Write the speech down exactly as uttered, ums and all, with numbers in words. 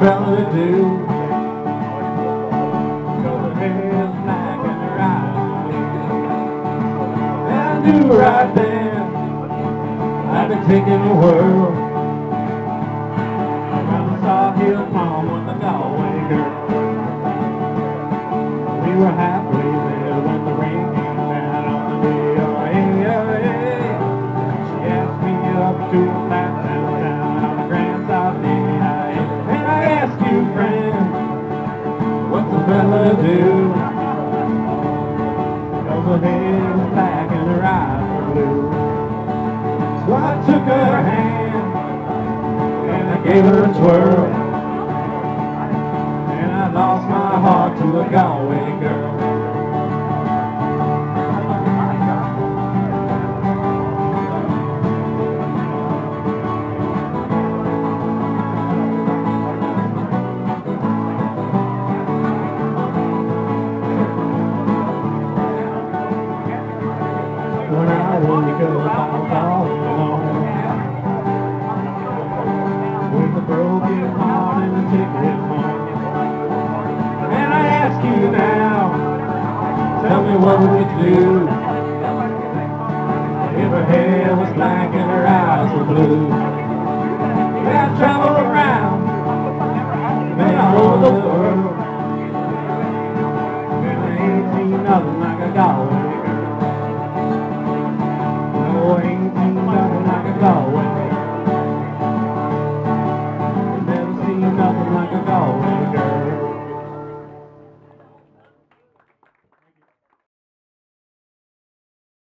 fella to do? Cause her hair's black and her eyes blue. And I knew right then I'd been taking the world. When I saw his mom with the Galway girl. We were halfway there when the rain came down on the day. Oh, hey, oh, hey. She asked me up to a flat downtown on a grand South day. And I asked you, friend, what's a fella do? Cause her hair was black and her eyes were blue. So I took her hand and I gave her a twirl. And I lost my heart to a Galway girl. When I wake up, I'm all alone, with a broken heart and a ticket home. And I ask you now, tell me what would you do if her hair was black and her eyes were blue?